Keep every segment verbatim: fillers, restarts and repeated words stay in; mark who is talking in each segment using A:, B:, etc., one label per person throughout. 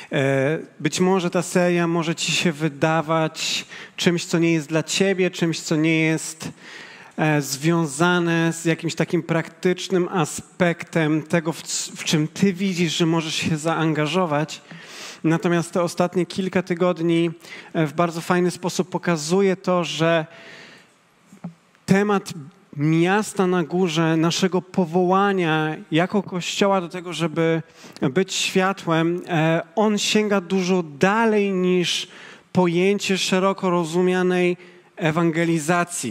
A: Być może ta seria może ci się wydawać czymś, co nie jest dla ciebie, czymś, co nie jest związane z jakimś takim praktycznym aspektem tego, w, w czym ty widzisz, że możesz się zaangażować. Natomiast te ostatnie kilka tygodni w bardzo fajny sposób pokazuje to, że temat miasta na górze, naszego powołania jako Kościoła do tego, żeby być światłem, on sięga dużo dalej niż pojęcie szeroko rozumianej ewangelizacji.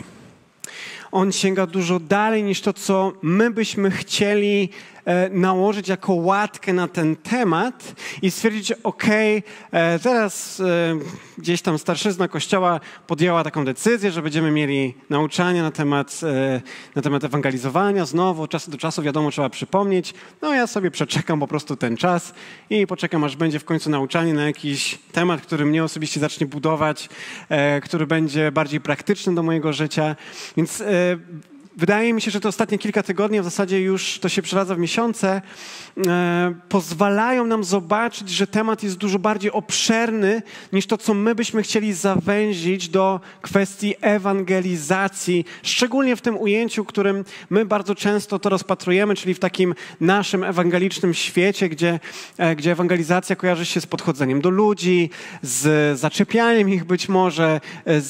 A: On sięga dużo dalej niż to, co my byśmy chcieli nałożyć jako łatkę na ten temat i stwierdzić, okej, okay, teraz gdzieś tam starszyzna Kościoła podjęła taką decyzję, że będziemy mieli nauczania na temat, na temat ewangelizowania. Znowu, od czasu do czasu, wiadomo, trzeba przypomnieć. No ja sobie przeczekam po prostu ten czas i poczekam, aż będzie w końcu nauczanie na jakiś temat, który mnie osobiście zacznie budować, który będzie bardziej praktyczny do mojego życia. Więc wydaje mi się, że te ostatnie kilka tygodni, w zasadzie już to się przeradza w miesiące, e, pozwalają nam zobaczyć, że temat jest dużo bardziej obszerny niż to, co my byśmy chcieli zawęzić do kwestii ewangelizacji, szczególnie w tym ujęciu, którym my bardzo często to rozpatrujemy, czyli w takim naszym ewangelicznym świecie, gdzie, e, gdzie ewangelizacja kojarzy się z podchodzeniem do ludzi, z zaczepianiem ich być może,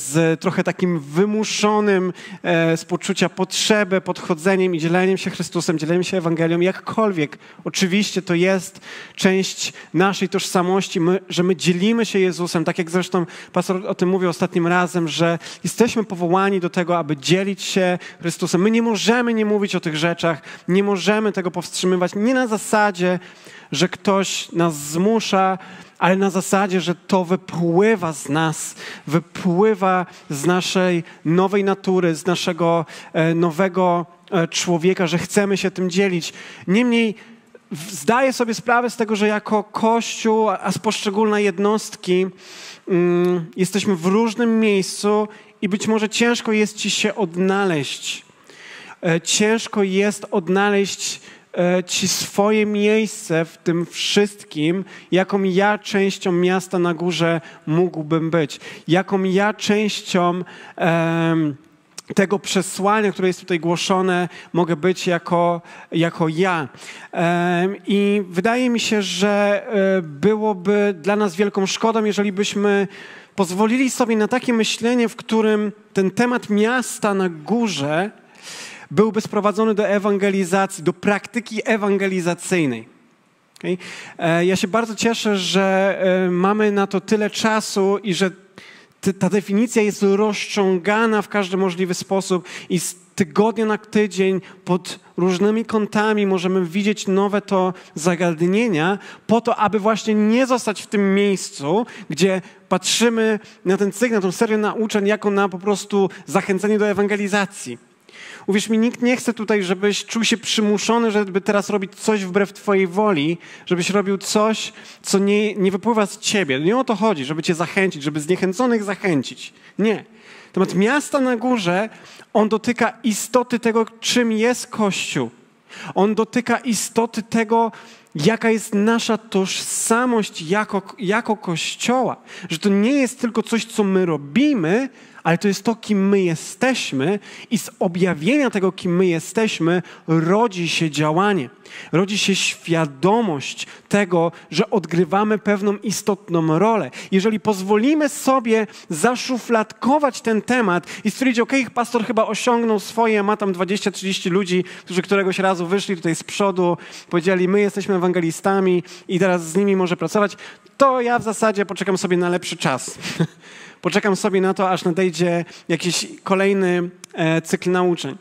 A: z trochę takim wymuszonym e, z poczucia potrzeby, potrzebę, podchodzeniem i dzieleniem się Chrystusem, dzieleniem się Ewangelią, jakkolwiek. Oczywiście to jest część naszej tożsamości, my, że my dzielimy się Jezusem, tak jak zresztą pastor o tym mówił ostatnim razem, że jesteśmy powołani do tego, aby dzielić się Chrystusem. My nie możemy nie mówić o tych rzeczach, nie możemy tego powstrzymywać, nie na zasadzie, że ktoś nas zmusza, ale na zasadzie, że to wypływa z nas, wypływa z naszej nowej natury, z naszego e, nowego e, człowieka, że chcemy się tym dzielić. Niemniej zdaję sobie sprawę z tego, że jako Kościół, a z poszczególne jednostki mm, jesteśmy w różnym miejscu i być może ciężko jest ci się odnaleźć. E, ciężko jest odnaleźć ci swoje miejsce w tym wszystkim, jaką ja częścią miasta na górze mógłbym być, jaką ja częścią um, tego przesłania, które jest tutaj głoszone, mogę być jako, jako ja. Um, I wydaje mi się, że um, byłoby dla nas wielką szkodą, jeżeli byśmy pozwolili sobie na takie myślenie, w którym ten temat miasta na górze byłby sprowadzony do ewangelizacji, do praktyki ewangelizacyjnej. Okay? Ja się bardzo cieszę, że mamy na to tyle czasu i że ta definicja jest rozciągana w każdy możliwy sposób i z tygodnia na tydzień pod różnymi kątami możemy widzieć nowe to zagadnienia po to, aby właśnie nie zostać w tym miejscu, gdzie patrzymy na ten cykl, na tą serię nauczeń jako na po prostu zachęcenie do ewangelizacji. Uwierz mi, nikt nie chce tutaj, żebyś czuł się przymuszony, żeby teraz robić coś wbrew twojej woli, żebyś robił coś, co nie, nie wypływa z ciebie. Nie o to chodzi, żeby cię zachęcić, żeby zniechęconych zachęcić. Nie. Temat miasta na górze, on dotyka istoty tego, czym jest Kościół. On dotyka istoty tego, jaka jest nasza tożsamość jako, jako Kościoła. Że to nie jest tylko coś, co my robimy, ale to jest to, kim my jesteśmy i z objawienia tego, kim my jesteśmy, rodzi się działanie. Rodzi się świadomość tego, że odgrywamy pewną istotną rolę. Jeżeli pozwolimy sobie zaszufladkować ten temat i stwierdzić, okej, okay, pastor chyba osiągnął swoje, ma tam dwadzieścia trzydzieści ludzi, którzy któregoś razu wyszli tutaj z przodu, powiedzieli, my jesteśmy ewangelistami i teraz z nimi może pracować, to ja w zasadzie poczekam sobie na lepszy czas. Poczekam sobie na to, aż nadejdzie jakiś kolejny e, cykl nauczeń.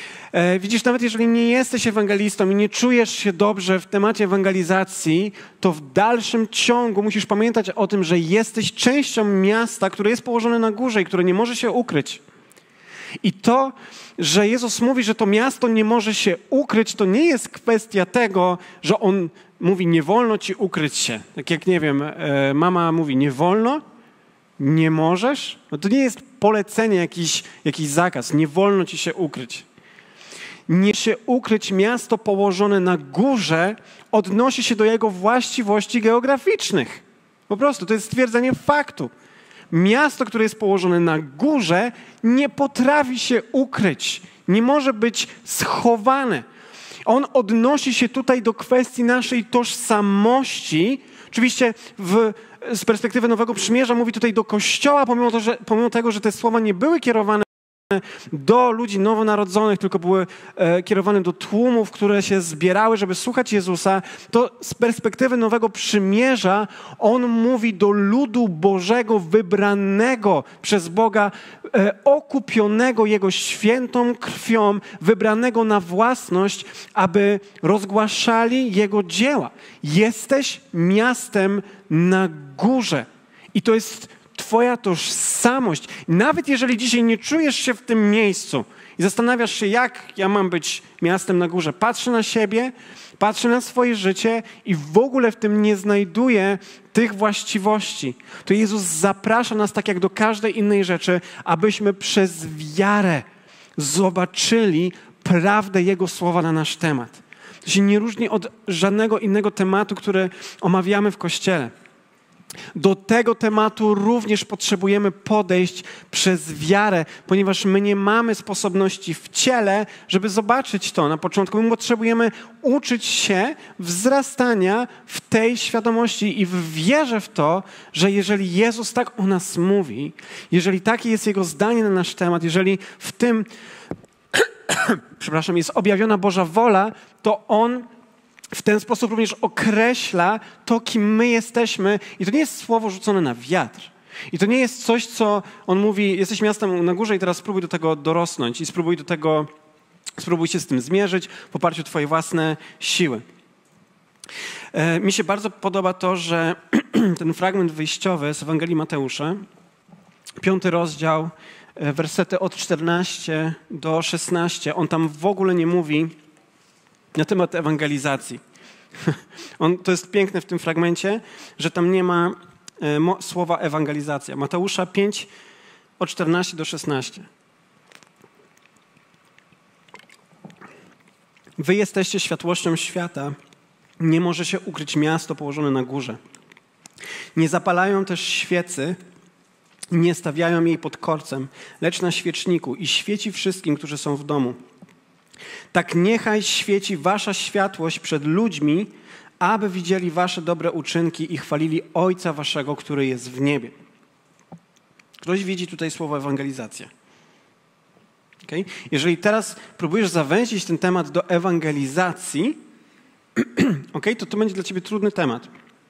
A: E, widzisz, nawet jeżeli nie jesteś ewangelistą i nie czujesz się dobrze w temacie ewangelizacji, to w dalszym ciągu musisz pamiętać o tym, że jesteś częścią miasta, które jest położone na górze i które nie może się ukryć. I to, że Jezus mówi, że to miasto nie może się ukryć, to nie jest kwestia tego, że On mówi, nie wolno ci ukryć się. Tak jak, nie wiem, e, mama mówi, nie wolno, nie możesz? No to nie jest polecenie, jakiś, jakiś zakaz. Nie wolno ci się ukryć. Nie się ukryć, miasto położone na górze odnosi się do jego właściwości geograficznych. Po prostu, to jest stwierdzenie faktu. Miasto, które jest położone na górze, nie potrafi się ukryć. Nie może być schowane. On odnosi się tutaj do kwestii naszej tożsamości. Oczywiście w, z perspektywy Nowego Przymierza mówi tutaj do Kościoła, pomimo, to, że, pomimo tego, że te słowa nie były kierowane do ludzi nowonarodzonych, tylko były e, kierowane do tłumów, które się zbierały, żeby słuchać Jezusa, to z perspektywy Nowego Przymierza on mówi do ludu Bożego, wybranego przez Boga, e, okupionego Jego świętą krwią, wybranego na własność, aby rozgłaszali Jego dzieła. Jesteś miastem na górze i to jest Twoja tożsamość. Nawet jeżeli dzisiaj nie czujesz się w tym miejscu i zastanawiasz się, jak ja mam być miastem na górze, patrzę na siebie, patrzę na swoje życie i w ogóle w tym nie znajduję tych właściwości, to Jezus zaprasza nas, tak jak do każdej innej rzeczy, abyśmy przez wiarę zobaczyli prawdę Jego słowa na nasz temat. To się nie różni od żadnego innego tematu, który omawiamy w Kościele. Do tego tematu również potrzebujemy podejść przez wiarę, ponieważ my nie mamy sposobności w ciele, żeby zobaczyć to na początku. My potrzebujemy uczyć się wzrastania w tej świadomości i w wierze w to, że jeżeli Jezus tak o nas mówi, jeżeli takie jest Jego zdanie na nasz temat, jeżeli w tym przepraszam, jest objawiona Boża wola, to On w ten sposób również określa to, kim my jesteśmy. I to nie jest słowo rzucone na wiatr. I to nie jest coś, co on mówi, jesteś miastem na górze i teraz spróbuj do tego dorosnąć i spróbuj do tego, spróbuj się z tym zmierzyć w oparciu o twoje własne siły. E, mi się bardzo podoba to, że ten fragment wyjściowy z Ewangelii Mateusza, piąty rozdział, wersety od czternastego do szesnastego, on tam w ogóle nie mówi na temat ewangelizacji. On, to jest piękne w tym fragmencie, że tam nie ma e, mo, słowa ewangelizacja. Mateusza pięć, od czternastego do szesnastego. Wy jesteście światłością świata. Nie może się ukryć miasto położone na górze. Nie zapalają też świecy, nie stawiają jej pod korcem, lecz na świeczniku i świeci wszystkim, którzy są w domu. Tak niechaj świeci wasza światłość przed ludźmi, aby widzieli wasze dobre uczynki i chwalili Ojca waszego, który jest w niebie. Ktoś widzi tutaj słowo ewangelizacja. Okay? Jeżeli teraz próbujesz zawęzić ten temat do ewangelizacji, okay, to to będzie dla ciebie trudny temat.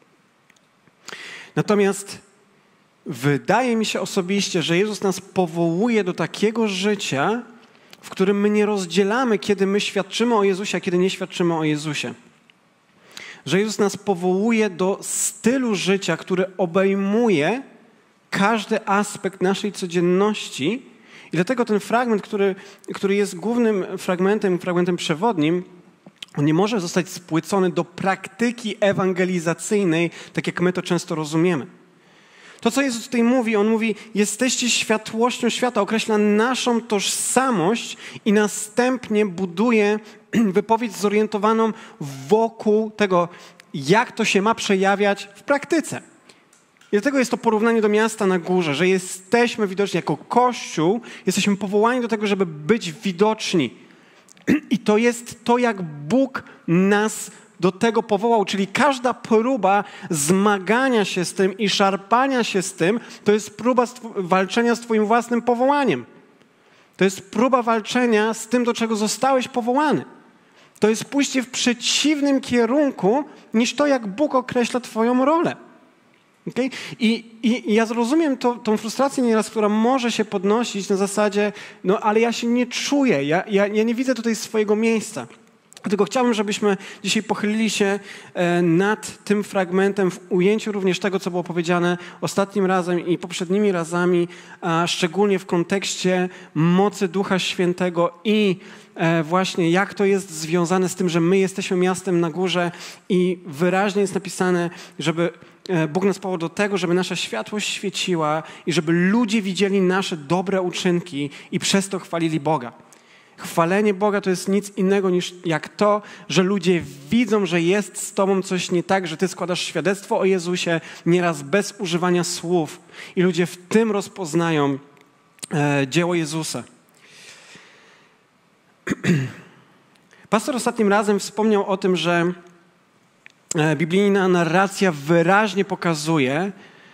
A: Natomiast wydaje mi się osobiście, że Jezus nas powołuje do takiego życia, w którym my nie rozdzielamy, kiedy my świadczymy o Jezusie, a kiedy nie świadczymy o Jezusie. Że Jezus nas powołuje do stylu życia, który obejmuje każdy aspekt naszej codzienności. I dlatego ten fragment, który, który jest głównym fragmentem, fragmentem przewodnim, on nie może zostać spłycony do praktyki ewangelizacyjnej, tak jak my to często rozumiemy. To, co Jezus tutaj mówi, On mówi, jesteście światłością świata, określa naszą tożsamość i następnie buduje wypowiedź zorientowaną wokół tego, jak to się ma przejawiać w praktyce. I dlatego jest to porównanie do miasta na górze, że jesteśmy widoczni jako Kościół, jesteśmy powołani do tego, żeby być widoczni. I to jest to, jak Bóg nas do tego powołał, czyli każda próba zmagania się z tym i szarpania się z tym, to jest próba walczenia z twoim własnym powołaniem. To jest próba walczenia z tym, do czego zostałeś powołany. To jest pójście w przeciwnym kierunku niż to, jak Bóg określa twoją rolę. Okay? I, i, I ja zrozumiem to, tą frustrację nieraz, która może się podnosić na zasadzie, no ale ja się nie czuję, ja, ja, ja nie widzę tutaj swojego miejsca. Dlatego chciałbym, żebyśmy dzisiaj pochylili się nad tym fragmentem w ujęciu również tego, co było powiedziane ostatnim razem i poprzednimi razami, a szczególnie w kontekście mocy Ducha Świętego i właśnie jak to jest związane z tym, że my jesteśmy miastem na górze i wyraźnie jest napisane, żeby Bóg nas powołał do tego, żeby nasza światłość świeciła i żeby ludzie widzieli nasze dobre uczynki i przez to chwalili Boga. Chwalenie Boga to jest nic innego niż jak to, że ludzie widzą, że jest z tobą coś nie tak, że ty składasz świadectwo o Jezusie nieraz bez używania słów i ludzie w tym rozpoznają e, dzieło Jezusa. Pastor ostatnim razem wspomniał o tym, że biblijna narracja wyraźnie pokazuje,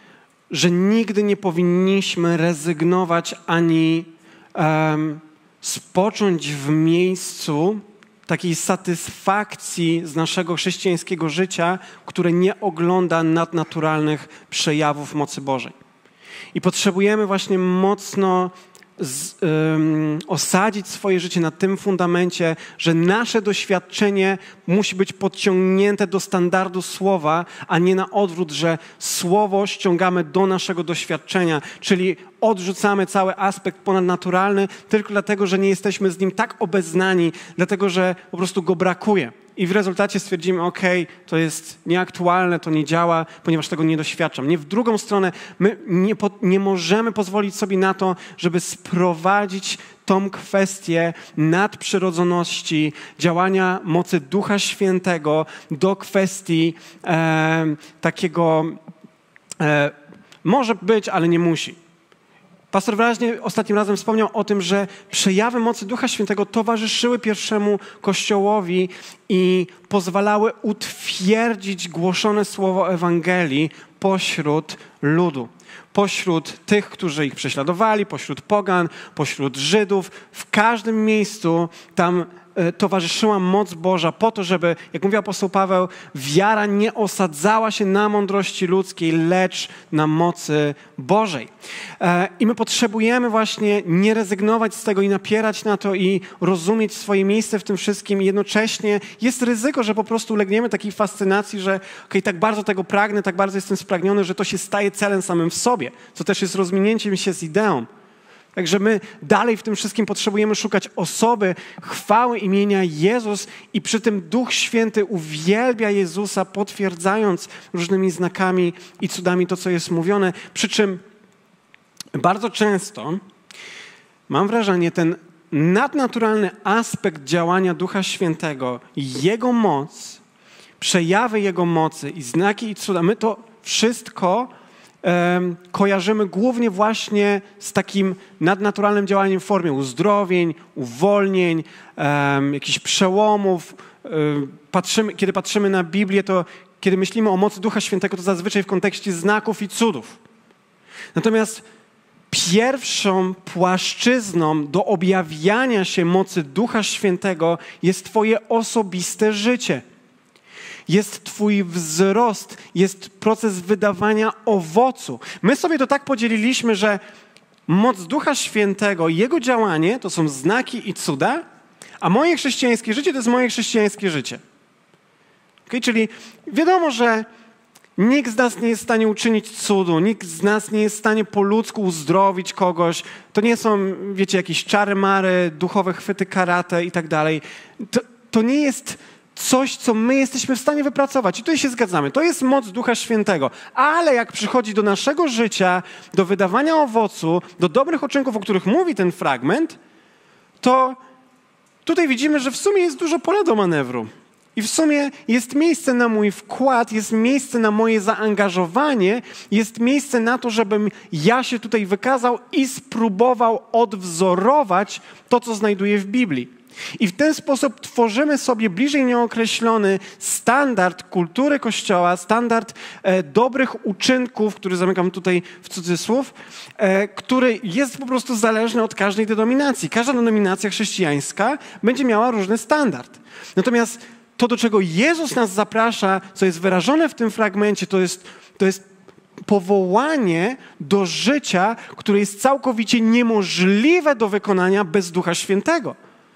A: że nigdy nie powinniśmy rezygnować ani um, spocząć w miejscu takiej satysfakcji z naszego chrześcijańskiego życia, które nie ogląda nadnaturalnych przejawów mocy Bożej. I potrzebujemy właśnie mocno Z, um, osadzić swoje życie na tym fundamencie, że nasze doświadczenie musi być podciągnięte do standardu słowa, a nie na odwrót, że słowo ściągamy do naszego doświadczenia, czyli odrzucamy cały aspekt ponadnaturalny tylko dlatego, że nie jesteśmy z nim tak obeznani, dlatego, że po prostu go brakuje. I w rezultacie stwierdzimy, ok, to jest nieaktualne, to nie działa, ponieważ tego nie doświadczam. Nie w drugą stronę, my nie, po, nie możemy pozwolić sobie na to, żeby sprowadzić tą kwestię nadprzyrodzoności, działania mocy Ducha Świętego do kwestii e, takiego, e, może być, ale nie musi. Pastor wyraźnie ostatnim razem wspomniał o tym, że przejawy mocy Ducha Świętego towarzyszyły pierwszemu Kościołowi i pozwalały utwierdzić głoszone słowo Ewangelii pośród ludu. Pośród tych, którzy ich prześladowali, pośród pogan, pośród Żydów. W każdym miejscu tam towarzyszyła moc Boża po to, żeby, jak mówił apostoł Paweł, wiara nie osadzała się na mądrości ludzkiej, lecz na mocy Bożej. I my potrzebujemy właśnie nie rezygnować z tego i napierać na to i rozumieć swoje miejsce w tym wszystkim. Jednocześnie jest ryzyko, że po prostu ulegniemy takiej fascynacji, że okej, tak bardzo tego pragnę, tak bardzo jestem spragniony, że to się staje celem samym w sobie, co też jest rozminięciem się z ideą. Także my dalej w tym wszystkim potrzebujemy szukać osoby, chwały imienia Jezus i przy tym Duch Święty uwielbia Jezusa, potwierdzając różnymi znakami i cudami to, co jest mówione. Przy czym bardzo często mam wrażenie, ten nadnaturalny aspekt działania Ducha Świętego, Jego moc, przejawy Jego mocy i znaki i cuda, my to wszystko Um, kojarzymy głównie właśnie z takim nadnaturalnym działaniem w formie uzdrowień, uwolnień, um, jakichś przełomów. Um, patrzymy, kiedy patrzymy na Biblię, to kiedy myślimy o mocy Ducha Świętego, to zazwyczaj w kontekście znaków i cudów. Natomiast pierwszą płaszczyzną do objawiania się mocy Ducha Świętego jest Twoje osobiste życie. Jest Twój wzrost, jest proces wydawania owocu. My sobie to tak podzieliliśmy, że moc Ducha Świętego, Jego działanie to są znaki i cuda, a moje chrześcijańskie życie to jest moje chrześcijańskie życie. Okay? Czyli wiadomo, że nikt z nas nie jest w stanie uczynić cudu, nikt z nas nie jest w stanie po ludzku uzdrowić kogoś. To nie są, wiecie, jakieś czary-mary, duchowe chwyty karate i tak dalej. To, to nie jest coś, co my jesteśmy w stanie wypracować. I tutaj się zgadzamy. To jest moc Ducha Świętego. Ale jak przychodzi do naszego życia, do wydawania owocu, do dobrych uczynków, o których mówi ten fragment, to tutaj widzimy, że w sumie jest dużo pola do manewru. I w sumie jest miejsce na mój wkład, jest miejsce na moje zaangażowanie, jest miejsce na to, żebym ja się tutaj wykazał i spróbował odwzorować to, co znajduję w Biblii. I w ten sposób tworzymy sobie bliżej nieokreślony standard kultury Kościoła, standard e, dobrych uczynków, który zamykam tutaj w cudzysłów, e, który jest po prostu zależny od każdej denominacji. Każda denominacja chrześcijańska będzie miała różny standard. Natomiast to, do czego Jezus nas zaprasza, co jest wyrażone w tym fragmencie, to jest, to jest powołanie do życia, które jest całkowicie niemożliwe do wykonania bez Ducha Świętego.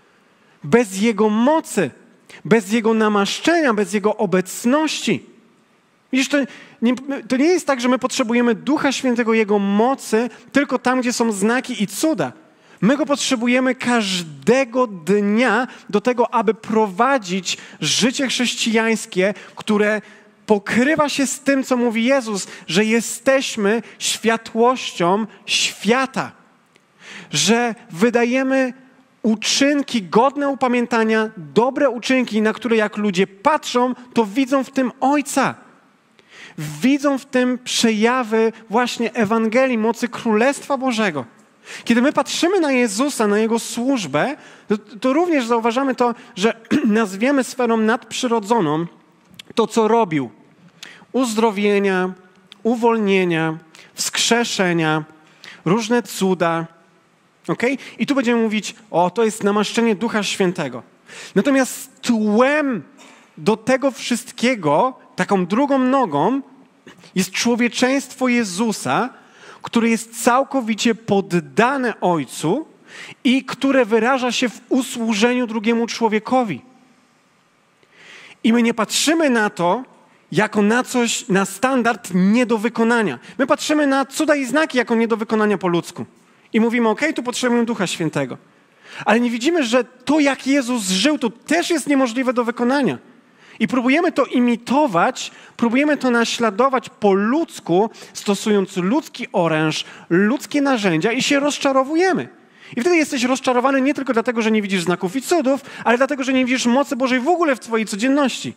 A: Bez Jego mocy, bez Jego namaszczenia, bez Jego obecności. Widzisz, to nie, to nie jest tak, że my potrzebujemy Ducha Świętego, Jego mocy tylko tam, gdzie są znaki i cuda. My Go potrzebujemy każdego dnia do tego, aby prowadzić życie chrześcijańskie, które pokrywa się z tym, co mówi Jezus, że jesteśmy światłością świata. Że wydajemy uczynki godne upamiętania, dobre uczynki, na które jak ludzie patrzą, to widzą w tym Ojca. Widzą w tym przejawy właśnie Ewangelii, mocy Królestwa Bożego. Kiedy my patrzymy na Jezusa, na Jego służbę, to, to również zauważamy to, że nazwiemy sferą nadprzyrodzoną to, co robił. Uzdrowienia, uwolnienia, wskrzeszenia, różne cuda. Okay? I tu będziemy mówić, o, to jest namaszczenie Ducha Świętego. Natomiast tłem do tego wszystkiego, taką drugą nogą, jest człowieczeństwo Jezusa, które jest całkowicie poddane Ojcu i które wyraża się w usłużeniu drugiemu człowiekowi. I my nie patrzymy na to jako na coś, na standard nie do wykonania. My patrzymy na cuda i znaki jako nie do wykonania po ludzku. I mówimy, okej, okay, tu potrzebujemy Ducha Świętego. Ale nie widzimy, że to, jak Jezus żył, to też jest niemożliwe do wykonania. I próbujemy to imitować, próbujemy to naśladować po ludzku, stosując ludzki oręż, ludzkie narzędzia i się rozczarowujemy. I wtedy jesteś rozczarowany nie tylko dlatego, że nie widzisz znaków i cudów, ale dlatego, że nie widzisz mocy Bożej w ogóle w twojej codzienności.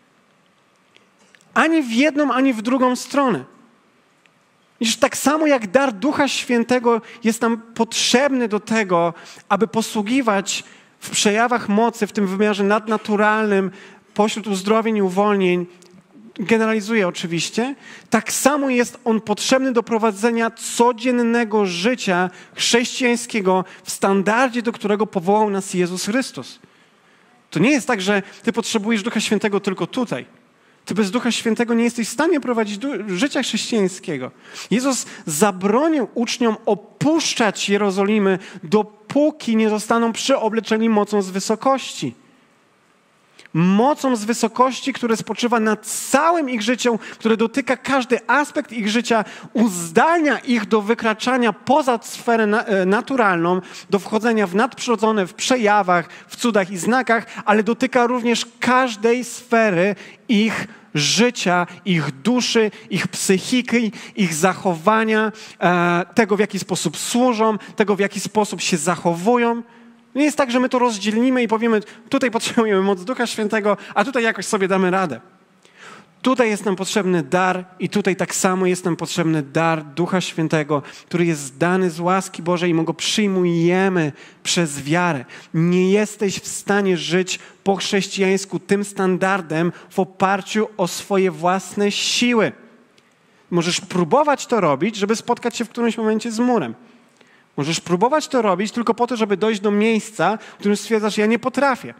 A: Ani w jedną, ani w drugą stronę. Widzisz, tak samo jak dar Ducha Świętego jest nam potrzebny do tego, aby posługiwać w przejawach mocy, w tym wymiarze nadnaturalnym, pośród uzdrowień i uwolnień, generalizuję oczywiście, tak samo jest on potrzebny do prowadzenia codziennego życia chrześcijańskiego w standardzie, do którego powołał nas Jezus Chrystus. To nie jest tak, że ty potrzebujesz Ducha Świętego tylko tutaj. Ty bez Ducha Świętego nie jesteś w stanie prowadzić życia chrześcijańskiego. Jezus zabronił uczniom opuszczać Jerozolimy, dopóki nie zostaną przyobleczeni mocą z wysokości. Mocą z wysokości, która spoczywa nad całym ich życiem, które dotyka każdy aspekt ich życia, uzdalnia ich do wykraczania poza sferę na, naturalną, do wchodzenia w nadprzyrodzone, w przejawach, w cudach i znakach, ale dotyka również każdej sfery ich życia, ich duszy, ich psychiki, ich zachowania, e, tego w jaki sposób służą, tego w jaki sposób się zachowują. Nie jest tak, że my to rozdzielimy i powiemy, tutaj potrzebujemy moc Ducha Świętego, a tutaj jakoś sobie damy radę. Tutaj jest nam potrzebny dar i tutaj tak samo jest nam potrzebny dar Ducha Świętego, który jest dany z łaski Bożej i my go przyjmujemy przez wiarę. Nie jesteś w stanie żyć po chrześcijańsku tym standardem w oparciu o swoje własne siły. Możesz próbować to robić, żeby spotkać się w którymś momencie z murem. Możesz próbować to robić tylko po to, żeby dojść do miejsca, w którym stwierdzasz, ja nie potrafię.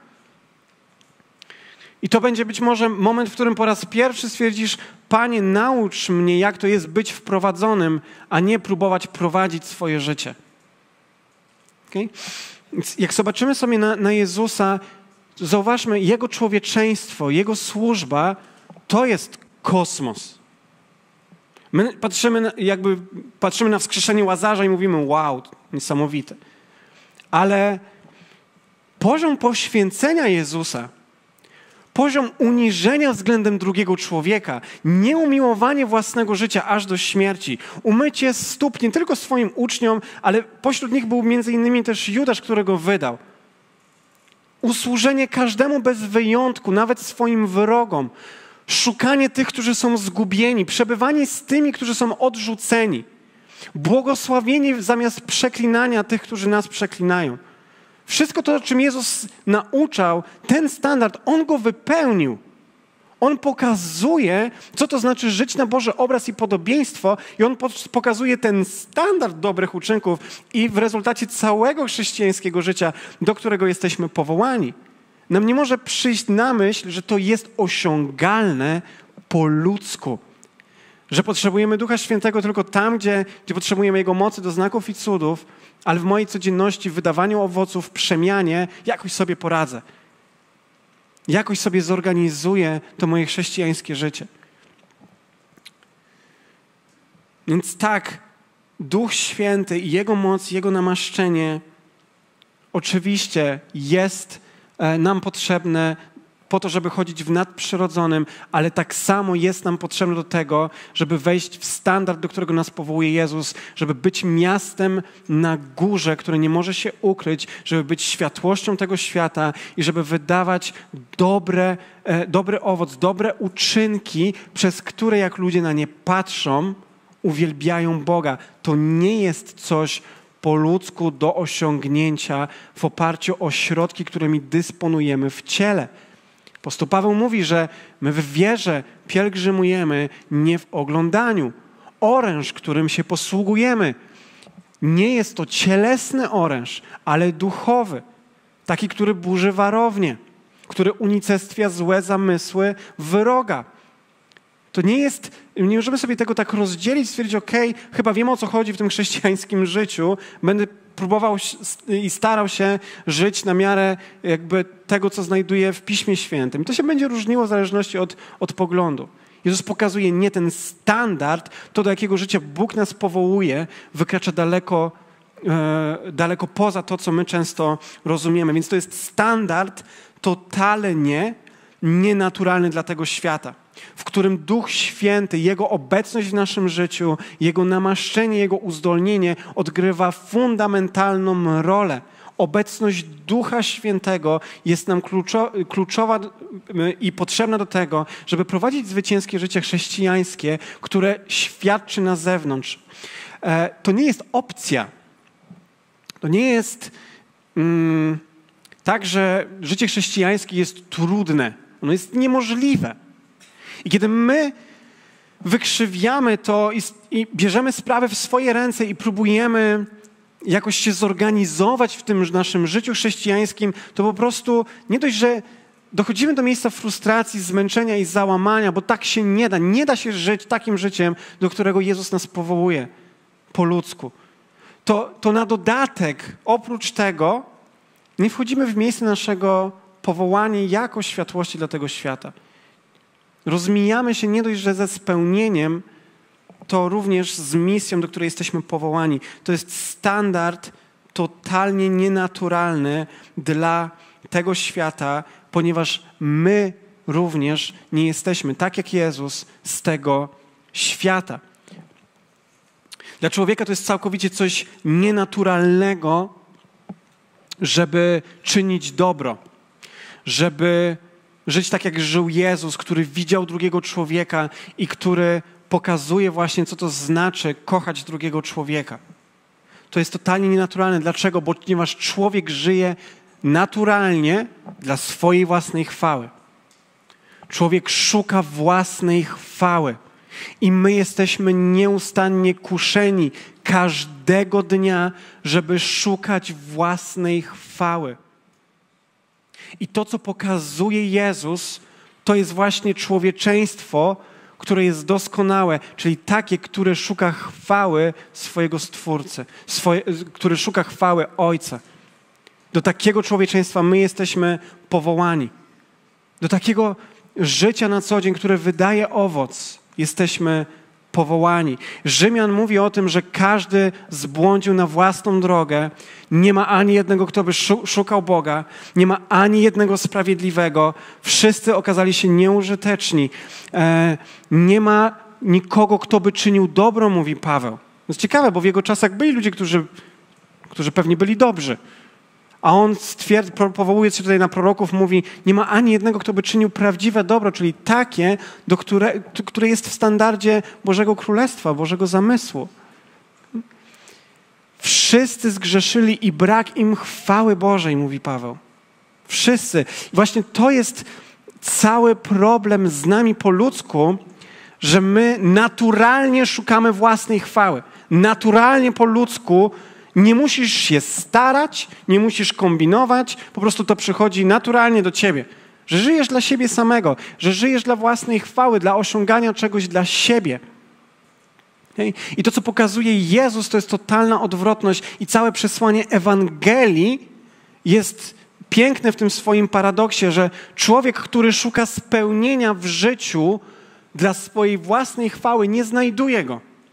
A: I to będzie być może moment, w którym po raz pierwszy stwierdzisz, Panie, naucz mnie, jak to jest być wprowadzonym, a nie próbować prowadzić swoje życie. Okay? Więc jak zobaczymy sobie na, na Jezusa, zauważmy, Jego człowieczeństwo, Jego służba, to jest kosmos. My patrzymy na, jakby patrzymy na wskrzeszenie Łazarza i mówimy, wow, niesamowite. Ale poziom poświęcenia Jezusa, poziom uniżenia względem drugiego człowieka, nieumiłowanie własnego życia aż do śmierci, umycie stóp nie tylko swoim uczniom, ale pośród nich był między innymi też Judasz, którego wydał. Usłużenie każdemu bez wyjątku, nawet swoim wrogom. Szukanie tych, którzy są zgubieni, przebywanie z tymi, którzy są odrzuceni. Błogosławienie zamiast przeklinania tych, którzy nas przeklinają. Wszystko to, o czym Jezus nauczał, ten standard, On go wypełnił. On pokazuje, co to znaczy żyć na Boży obraz i podobieństwo i On pokazuje ten standard dobrych uczynków i w rezultacie całego chrześcijańskiego życia, do którego jesteśmy powołani. Nam nie może przyjść na myśl, że to jest osiągalne po ludzku. Że potrzebujemy Ducha Świętego tylko tam, gdzie, gdzie potrzebujemy Jego mocy do znaków i cudów, ale w mojej codzienności, w wydawaniu owoców, w przemianie, jakoś sobie poradzę. Jakoś sobie zorganizuję to moje chrześcijańskie życie. Więc tak, Duch Święty i Jego moc, Jego namaszczenie oczywiście jest nam potrzebne po to, żeby chodzić w nadprzyrodzonym, ale tak samo jest nam potrzebne do tego, żeby wejść w standard, do którego nas powołuje Jezus, żeby być miastem na górze, które nie może się ukryć, żeby być światłością tego świata i żeby wydawać dobre, e, dobry owoc, dobre uczynki, przez które jak ludzie na nie patrzą, uwielbiają Boga. To nie jest coś po ludzku do osiągnięcia w oparciu o środki, którymi dysponujemy w ciele. Apostoł Paweł mówi, że my w wierze pielgrzymujemy nie w oglądaniu. Oręż, którym się posługujemy, nie jest to cielesny oręż, ale duchowy. Taki, który burzy warownię, który unicestwia złe zamysły wroga. To nie jest, nie możemy sobie tego tak rozdzielić, stwierdzić, okej, okay, chyba wiem, o co chodzi w tym chrześcijańskim życiu, będę próbował i starał się żyć na miarę jakby tego, co znajduję w Piśmie Świętym. I to się będzie różniło w zależności od, od poglądu. Jezus pokazuje nie ten standard, to do jakiego życia Bóg nas powołuje, wykracza daleko, e, daleko poza to, co my często rozumiemy. Więc to jest standard totalnie nienaturalny dla tego świata, w którym Duch Święty, Jego obecność w naszym życiu, Jego namaszczenie, Jego uzdolnienie odgrywa fundamentalną rolę. Obecność Ducha Świętego jest nam kluczowa i potrzebna do tego, żeby prowadzić zwycięskie życie chrześcijańskie, które świadczy na zewnątrz. To nie jest opcja. To nie jest mm, tak, że życie chrześcijańskie jest trudne. Ono jest niemożliwe. I kiedy my wykrzywiamy to i, i bierzemy sprawę w swoje ręce i próbujemy jakoś się zorganizować w tym naszym życiu chrześcijańskim, to po prostu nie dość, że dochodzimy do miejsca frustracji, zmęczenia i załamania, bo tak się nie da. Nie da się żyć takim życiem, do którego Jezus nas powołuje po ludzku. To, to na dodatek, oprócz tego, nie wchodzimy w miejsce naszego powołania jako światłości dla tego świata. Rozmijamy się nie dość, że ze spełnieniem, to również z misją, do której jesteśmy powołani. To jest standard totalnie nienaturalny dla tego świata, ponieważ my również nie jesteśmy, tak jak Jezus, z tego świata. Dla człowieka to jest całkowicie coś nienaturalnego, żeby czynić dobro, żeby żyć tak, jak żył Jezus, który widział drugiego człowieka i który pokazuje właśnie, co to znaczy kochać drugiego człowieka. To jest totalnie nienaturalne. Dlaczego? Bo ponieważ człowiek żyje naturalnie dla swojej własnej chwały. Człowiek szuka własnej chwały. I my jesteśmy nieustannie kuszeni każdego dnia, żeby szukać własnej chwały. I to, co pokazuje Jezus, to jest właśnie człowieczeństwo, które jest doskonałe, czyli takie, które szuka chwały swojego Stwórcy, swoje, które szuka chwały Ojca. Do takiego człowieczeństwa my jesteśmy powołani. Do takiego życia na co dzień, które wydaje owoc, jesteśmy powołani. Rzymian mówi o tym, że każdy zbłądził na własną drogę. Nie ma ani jednego, kto by szukał Boga. Nie ma ani jednego sprawiedliwego. Wszyscy okazali się nieużyteczni. Nie ma nikogo, kto by czynił dobro, mówi Paweł. To jest ciekawe, bo w jego czasach byli ludzie, którzy, którzy pewnie byli dobrzy. A on stwierdza, powołuje się tutaj na proroków, mówi, nie ma ani jednego, kto by czynił prawdziwe dobro, czyli takie, do które, które jest w standardzie Bożego Królestwa, Bożego zamysłu. Wszyscy zgrzeszyli i brak im chwały Bożej, mówi Paweł. Wszyscy. I właśnie to jest cały problem z nami po ludzku, że my naturalnie szukamy własnej chwały. Naturalnie po ludzku nie musisz się starać, nie musisz kombinować, po prostu to przychodzi naturalnie do ciebie. Że żyjesz dla siebie samego, że żyjesz dla własnej chwały, dla osiągania czegoś dla siebie. I to, co pokazuje Jezus, to jest totalna odwrotność i całe przesłanie Ewangelii jest piękne w tym swoim paradoksie, że człowiek, który szuka spełnienia w życiu dla swojej własnej chwały, nie znajduje go.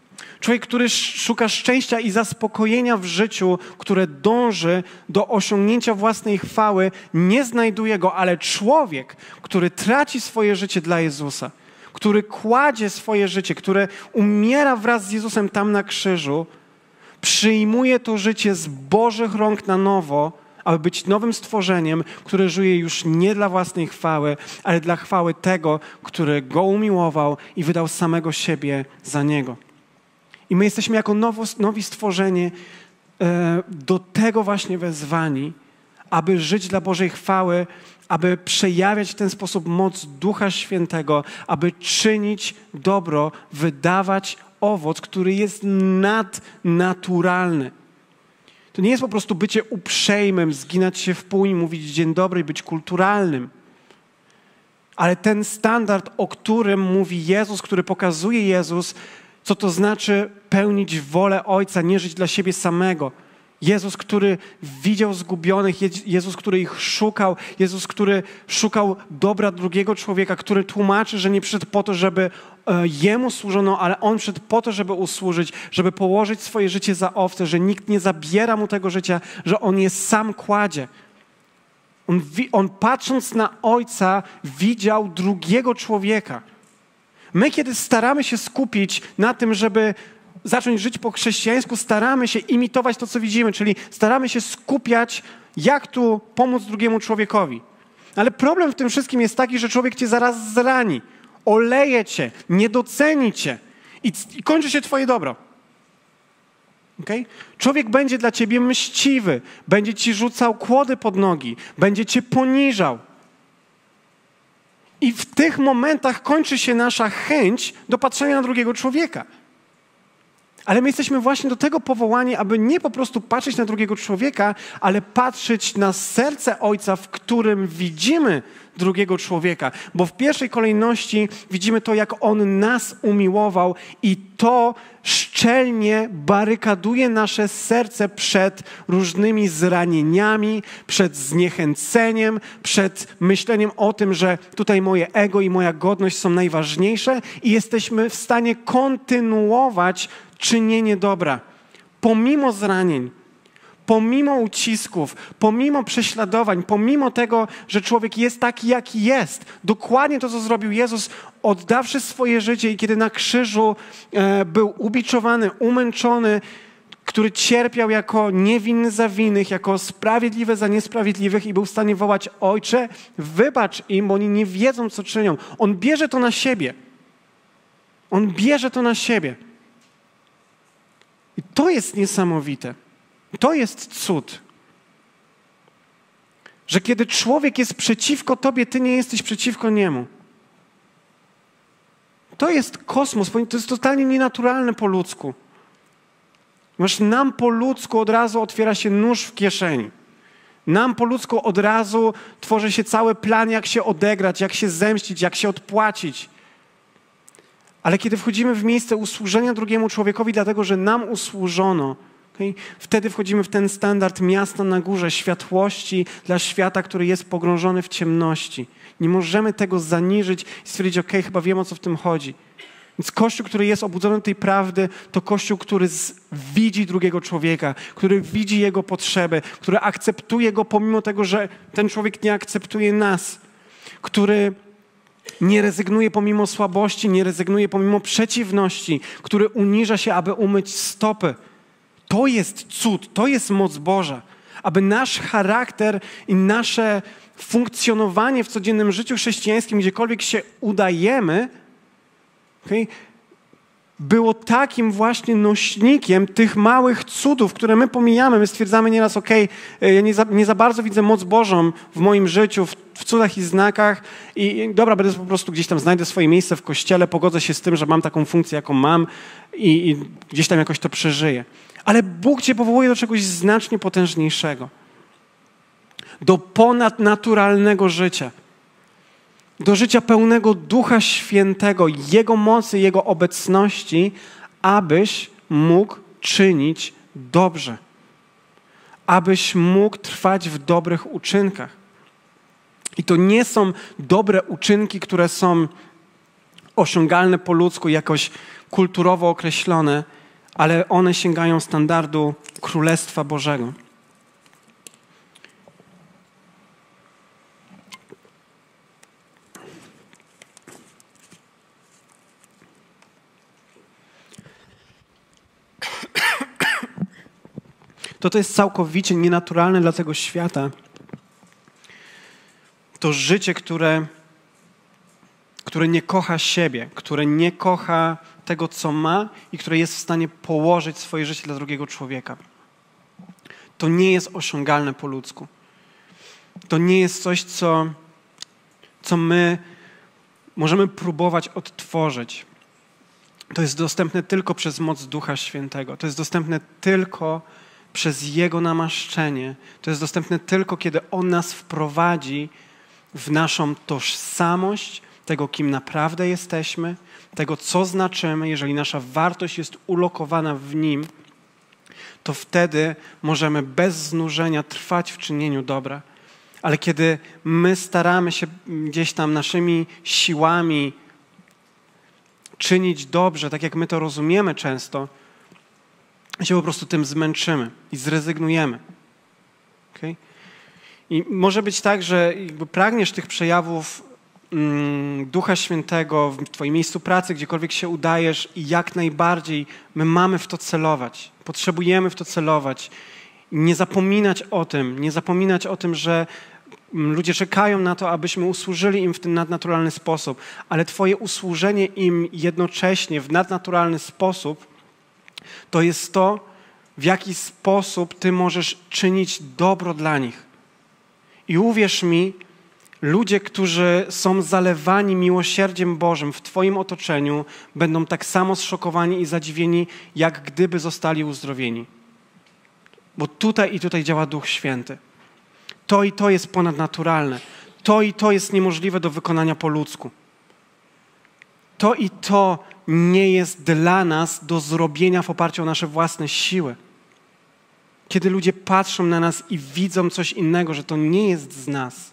A: Człowiek, który szuka szczęścia i zaspokojenia w życiu, które dąży do osiągnięcia własnej chwały, nie znajduje go, ale człowiek, który traci swoje życie dla Jezusa, który kładzie swoje życie, który umiera wraz z Jezusem tam na krzyżu, przyjmuje to życie z Bożych rąk na nowo, aby być nowym stworzeniem, które żyje już nie dla własnej chwały, ale dla chwały tego, który go umiłował i wydał samego siebie za niego. I my jesteśmy jako nowo, nowi stworzeni e, do tego właśnie wezwani, aby żyć dla Bożej chwały, aby przejawiać w ten sposób moc Ducha Świętego, aby czynić dobro, wydawać owoc, który jest nadnaturalny. To nie jest po prostu bycie uprzejmym, zginać się w pół i mówić dzień dobry i być kulturalnym. Ale ten standard, o którym mówi Jezus, który pokazuje Jezus, co to znaczy pełnić wolę Ojca, nie żyć dla siebie samego. Jezus, który widział zgubionych, Jezus, który ich szukał, Jezus, który szukał dobra drugiego człowieka, który tłumaczy, że nie przyszedł po to, żeby Jemu służono, ale On przyszedł po to, żeby usłużyć, żeby położyć swoje życie za owce, że nikt nie zabiera Mu tego życia, że On je sam kładzie. On, on patrząc na Ojca widział drugiego człowieka. My, kiedy staramy się skupić na tym, żeby zacząć żyć po chrześcijańsku, staramy się imitować to, co widzimy, czyli staramy się skupiać, jak tu pomóc drugiemu człowiekowi. Ale problem w tym wszystkim jest taki, że człowiek cię zaraz zrani, oleje cię, nie doceni cię i, i kończy się twoje dobro. Okay? Człowiek będzie dla ciebie mściwy, będzie ci rzucał kłody pod nogi, będzie cię poniżał. I w tych momentach kończy się nasza chęć do patrzenia na drugiego człowieka. Ale my jesteśmy właśnie do tego powołani, aby nie po prostu patrzeć na drugiego człowieka, ale patrzeć na serce Ojca, w którym widzimy drugiego człowieka. Bo w pierwszej kolejności widzimy to, jak On nas umiłował i to szczelnie barykaduje nasze serce przed różnymi zranieniami, przed zniechęceniem, przed myśleniem o tym, że tutaj moje ego i moja godność są najważniejsze i jesteśmy w stanie kontynuować czynienie dobra. Pomimo zranień, pomimo ucisków, pomimo prześladowań, pomimo tego, że człowiek jest taki, jaki jest. Dokładnie to, co zrobił Jezus, oddawszy swoje życie i kiedy na krzyżu e, był ubiczowany, umęczony, który cierpiał jako niewinny za winnych, jako sprawiedliwy za niesprawiedliwych i był w stanie wołać: Ojcze, wybacz im, bo oni nie wiedzą, co czynią. On bierze to na siebie. On bierze to na siebie. I to jest niesamowite. To jest cud. Że kiedy człowiek jest przeciwko tobie, ty nie jesteś przeciwko niemu. To jest kosmos, to jest totalnie nienaturalne po ludzku. Masz, nam po ludzku od razu otwiera się nóż w kieszeni. Nam po ludzku od razu tworzy się cały plan, jak się odegrać, jak się zemścić, jak się odpłacić. Ale kiedy wchodzimy w miejsce usłużenia drugiemu człowiekowi, dlatego że nam usłużono, okay, wtedy wchodzimy w ten standard miasta na górze, światłości dla świata, który jest pogrążony w ciemności. Nie możemy tego zaniżyć i stwierdzić: okej, chyba wiem, o co w tym chodzi. Więc Kościół, który jest obudzony do tej prawdy, to Kościół, który z, widzi drugiego człowieka, który widzi jego potrzeby, który akceptuje go pomimo tego, że ten człowiek nie akceptuje nas, który nie rezygnuje pomimo słabości, nie rezygnuje pomimo przeciwności, który uniża się, aby umyć stopy. To jest cud, to jest moc Boża. Aby nasz charakter i nasze funkcjonowanie w codziennym życiu chrześcijańskim, gdziekolwiek się udajemy, okay, było takim właśnie nośnikiem tych małych cudów, które my pomijamy. My stwierdzamy nieraz: okej, okay, ja nie za, nie za bardzo widzę moc Bożą w moim życiu, w, w cudach i znakach i, i dobra, będę po prostu gdzieś tam, znajdę swoje miejsce w kościele, pogodzę się z tym, że mam taką funkcję, jaką mam i, i gdzieś tam jakoś to przeżyję. Ale Bóg cię powołuje do czegoś znacznie potężniejszego. Do ponadnaturalnego życia. Do życia pełnego Ducha Świętego, Jego mocy, Jego obecności, abyś mógł czynić dobrze. Abyś mógł trwać w dobrych uczynkach. I to nie są dobre uczynki, które są osiągalne po ludzku, jakoś kulturowo określone, ale one sięgają standardu Królestwa Bożego. To to jest całkowicie nienaturalne dla tego świata. To życie, które, które nie kocha siebie, które nie kocha tego, co ma i które jest w stanie położyć swoje życie dla drugiego człowieka. To nie jest osiągalne po ludzku. To nie jest coś, co, co my możemy próbować odtworzyć. To jest dostępne tylko przez moc Ducha Świętego. To jest dostępne tylko przez Jego namaszczenie. To jest dostępne tylko, kiedy On nas wprowadzi w naszą tożsamość, tego, kim naprawdę jesteśmy, tego, co znaczymy. Jeżeli nasza wartość jest ulokowana w Nim, to wtedy możemy bez znużenia trwać w czynieniu dobra. Ale kiedy my staramy się gdzieś tam naszymi siłami czynić dobrze, tak jak my to rozumiemy często, się po prostu tym zmęczymy i zrezygnujemy. Okay? I może być tak, że jakby pragniesz tych przejawów mm, Ducha Świętego w Twoim miejscu pracy, gdziekolwiek się udajesz i jak najbardziej my mamy w to celować. Potrzebujemy w to celować. I nie zapominać o tym, nie zapominać o tym, że ludzie czekają na to, abyśmy usłużyli im w ten nadnaturalny sposób, ale Twoje usłużenie im jednocześnie w nadnaturalny sposób to jest to, w jaki sposób Ty możesz czynić dobro dla nich. I uwierz mi, ludzie, którzy są zalewani miłosierdziem Bożym w Twoim otoczeniu, będą tak samo zszokowani i zadziwieni, jak gdyby zostali uzdrowieni. Bo tutaj i tutaj działa Duch Święty. To i to jest ponadnaturalne. To i to jest niemożliwe do wykonania po ludzku. To i to nie jest dla nas do zrobienia w oparciu o nasze własne siły. Kiedy ludzie patrzą na nas i widzą coś innego, że to nie jest z nas.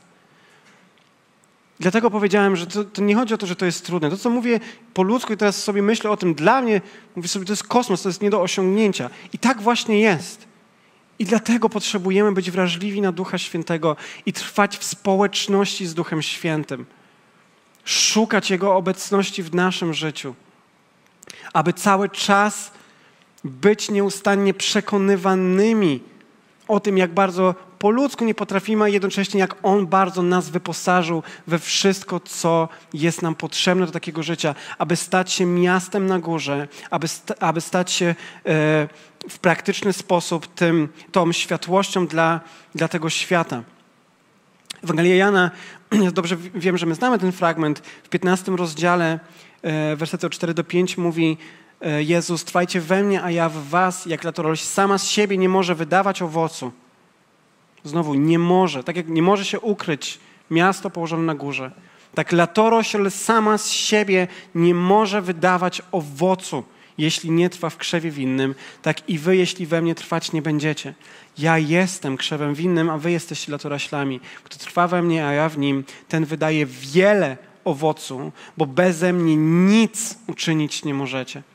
A: Dlatego powiedziałem, że to, to nie chodzi o to, że to jest trudne. To, co mówię po ludzku i teraz sobie myślę o tym, dla mnie, mówię sobie, to jest kosmos, to jest nie do osiągnięcia. I tak właśnie jest. I dlatego potrzebujemy być wrażliwi na Ducha Świętego i trwać w społeczności z Duchem Świętym. Szukać Jego obecności w naszym życiu. Aby cały czas być nieustannie przekonywanymi o tym, jak bardzo po ludzku nie potrafimy, a jednocześnie jak On bardzo nas wyposażył we wszystko, co jest nam potrzebne do takiego życia, aby stać się miastem na górze, aby, sta- aby stać się e, w praktyczny sposób tym, tą światłością dla, dla tego świata. Ewangelia Jana, dobrze wiem, że my znamy ten fragment, w piętnastym rozdziale, e, wersety od cztery do pięć mówi e, Jezus, trwajcie we mnie, a ja w was, jak latorośl sama z siebie nie może wydawać owocu. Znowu, nie może. Tak jak nie może się ukryć miasto położone na górze. Tak latorośl sama z siebie nie może wydawać owocu, jeśli nie trwa w krzewie winnym. Tak i wy, jeśli we mnie trwać nie będziecie. Ja jestem krzewem winnym, a wy jesteście latoroślami. Kto trwa we mnie, a ja w nim, ten wydaje wiele owocu, bo beze mnie nic uczynić nie możecie.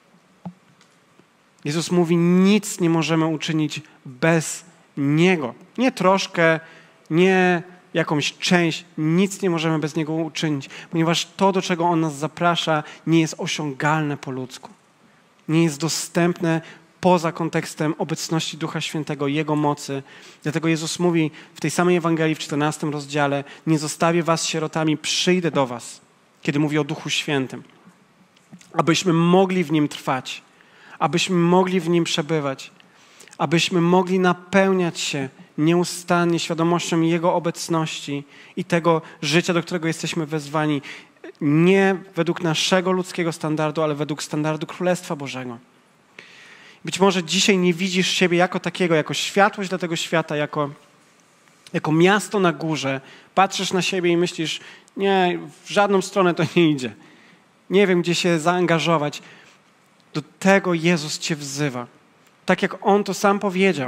A: Jezus mówi, nic nie możemy uczynić bez Niego. Nie troszkę, nie jakąś część, nic nie możemy bez Niego uczynić, ponieważ to, do czego On nas zaprasza, nie jest osiągalne po ludzku. Nie jest dostępne poza kontekstem obecności Ducha Świętego, Jego mocy. Dlatego Jezus mówi w tej samej Ewangelii w czternastym rozdziale, nie zostawię was sierotami, przyjdę do was, kiedy mówi o Duchu Świętym, abyśmy mogli w Nim trwać, abyśmy mogli w Nim przebywać, abyśmy mogli napełniać się nieustannie świadomością Jego obecności i tego życia, do którego jesteśmy wezwani, nie według naszego ludzkiego standardu, ale według standardu Królestwa Bożego. Być może dzisiaj nie widzisz siebie jako takiego, jako światłość dla tego świata, jako, jako miasto na górze. Patrzysz na siebie i myślisz, nie, w żadną stronę to nie idzie. Nie wiem, gdzie się zaangażować. Do tego Jezus cię wzywa. Tak jak On to sam powiedział.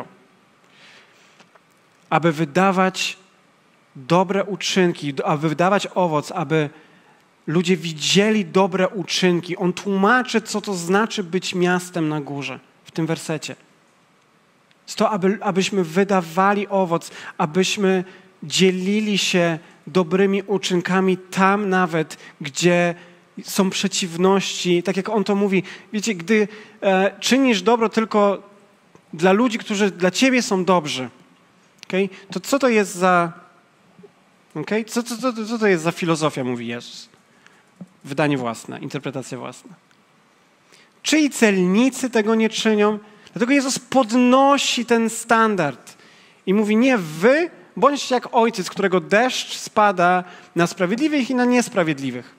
A: Aby wydawać dobre uczynki, aby wydawać owoc, aby ludzie widzieli dobre uczynki. On tłumaczy, co to znaczy być miastem na górze w tym wersecie. Jest to, aby, abyśmy wydawali owoc, abyśmy dzielili się dobrymi uczynkami tam nawet, gdzie są przeciwności. Tak jak on to mówi, wiecie, gdy e, czynisz dobro tylko dla ludzi, którzy dla ciebie są dobrzy, okay, to co to jest za... Okay, co, co, co, co to jest za filozofia, mówi Jezus? Wydanie własne, interpretacja własna. Czy i celnicy tego nie czynią? Dlatego Jezus podnosi ten standard i mówi, nie wy, bądźcie jak ojciec, którego deszcz spada na sprawiedliwych i na niesprawiedliwych.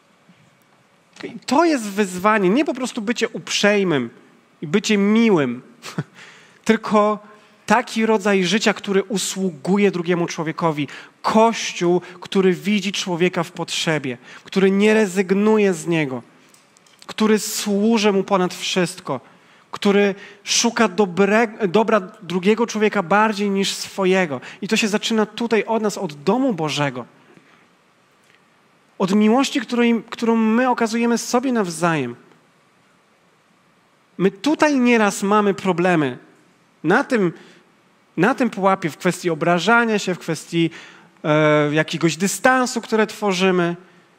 A: To jest wyzwanie, nie po prostu bycie uprzejmym i bycie miłym, tylko taki rodzaj życia, który usługuje drugiemu człowiekowi. Kościół, który widzi człowieka w potrzebie, który nie rezygnuje z niego, który służy mu ponad wszystko, który szuka dobre, dobra drugiego człowieka bardziej niż swojego. I to się zaczyna tutaj od nas, od domu Bożego. Od miłości, której, którą my okazujemy sobie nawzajem. My tutaj nieraz mamy problemy. Na tym, na tym pułapie w kwestii obrażania się, w kwestii e, jakiegoś dystansu, które tworzymy.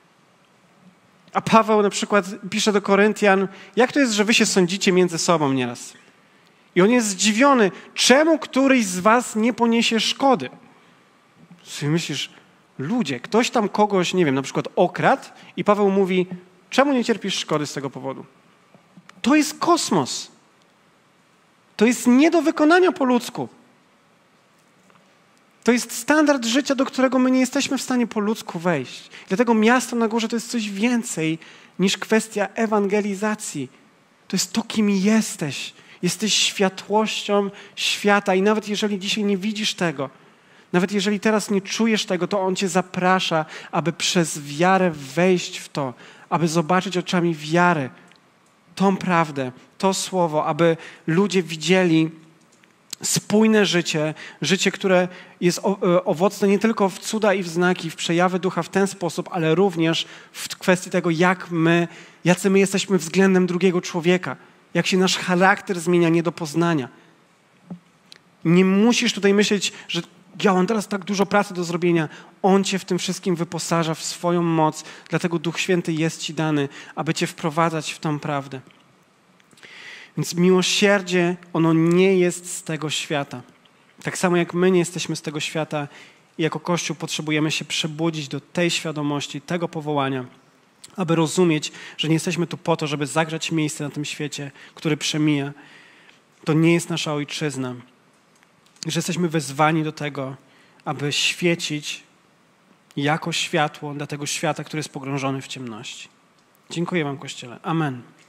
A: A Paweł na przykład pisze do Koryntian, jak to jest, że wy się sądzicie między sobą nieraz? I on jest zdziwiony, czemu któryś z was nie poniesie szkody? Sobie myślisz, ludzie, ktoś tam kogoś, nie wiem, na przykład okradł i Paweł mówi, czemu nie cierpisz szkody z tego powodu? To jest kosmos. To jest nie do wykonania po ludzku. To jest standard życia, do którego my nie jesteśmy w stanie po ludzku wejść. Dlatego miasto na górze to jest coś więcej niż kwestia ewangelizacji. To jest to, kim jesteś. Jesteś światłością świata i nawet jeżeli dzisiaj nie widzisz tego, nawet jeżeli teraz nie czujesz tego, to On cię zaprasza, aby przez wiarę wejść w to, aby zobaczyć oczami wiary tą prawdę, to słowo, aby ludzie widzieli spójne życie, życie, które jest owocne nie tylko w cuda i w znaki, w przejawy ducha w ten sposób, ale również w kwestii tego, jak my, jacy my jesteśmy względem drugiego człowieka, jak się nasz charakter zmienia nie do poznania. Nie musisz tutaj myśleć, że ja mam teraz tak dużo pracy do zrobienia. On cię w tym wszystkim wyposaża w swoją moc, dlatego Duch Święty jest ci dany, aby cię wprowadzać w tą prawdę. Więc miłosierdzie, ono nie jest z tego świata. Tak samo jak my nie jesteśmy z tego świata i jako Kościół potrzebujemy się przebudzić do tej świadomości, tego powołania, aby rozumieć, że nie jesteśmy tu po to, żeby zagrzać miejsce na tym świecie, który przemija. To nie jest nasza ojczyzna. Że jesteśmy wezwani do tego, aby świecić jako światło dla tego świata, który jest pogrążony w ciemności. Dziękuję wam, Kościele. Amen.